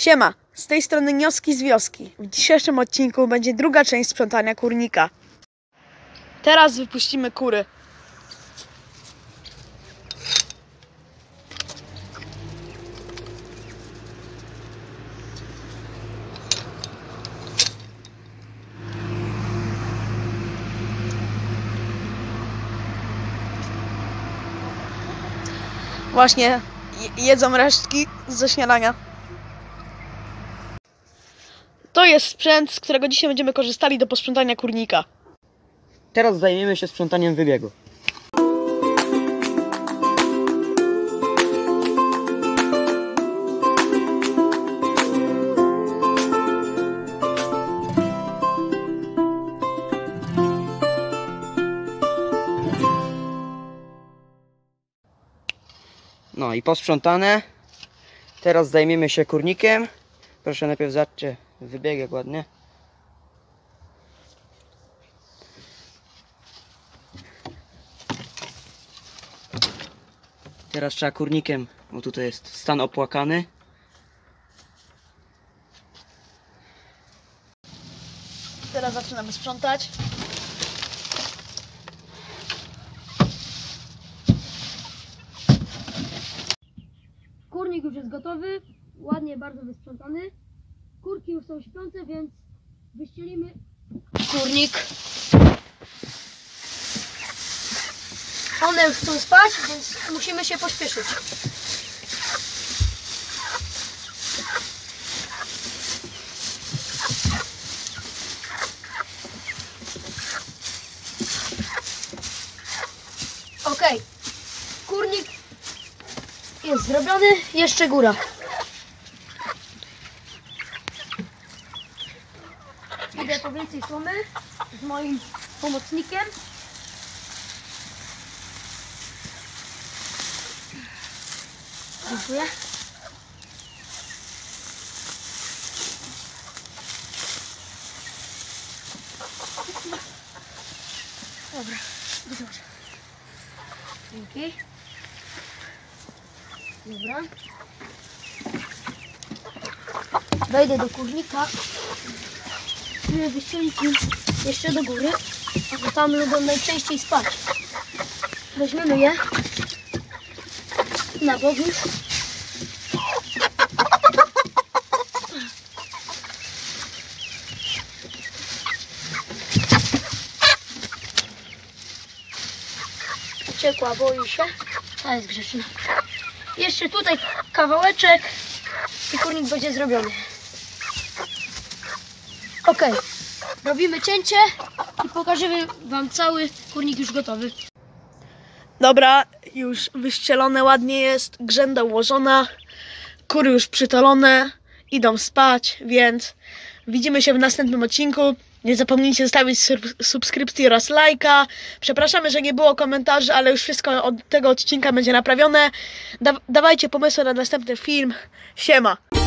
Siema, z tej strony Nioski z wioski. W dzisiejszym odcinku będzie druga część sprzątania kurnika. Teraz wypuścimy kury. Właśnie jedzą resztki ze śniadania. To jest sprzęt, z którego dzisiaj będziemy korzystali do posprzątania kurnika. Teraz zajmiemy się sprzątaniem wybiegu. No i posprzątane. Teraz zajmiemy się kurnikiem. Proszę najpierw zobaczcie wybieg ładnie. Teraz trzeba kurnikiem, bo tutaj jest stan opłakany. Teraz zaczynamy sprzątać. Kurnik już jest gotowy, ładnie, bardzo wysprzątany. Kurki już są śpiące, więc wyścielimy kurnik. One już chcą spać, więc musimy się pośpieszyć. Ok, kurnik jest zrobiony, jeszcze góra. Idę po więcej słomy z moim pomocnikiem. Dziękuję. Dobra, dobrze. Dzięki. Dobra. Wejdę do kurnika, żeby wyścielić im jeszcze do góry, bo tam lubią najczęściej spać. Weźmiemy je na bok już. Uciekła, boi się. Ta jest grzeczna. Jeszcze tutaj kawałeczek i kurnik będzie zrobiony. Ok, robimy cięcie i pokażemy wam cały kurnik już gotowy. Dobra, już wyścielone ładnie jest, grzęda ułożona, kury już przytolone, idą spać, więc widzimy się w następnym odcinku. Nie zapomnijcie zostawić subskrypcji oraz lajka. Przepraszamy, że nie było komentarzy, ale już wszystko od tego odcinka będzie naprawione. Dawajcie pomysły na następny film. Siema!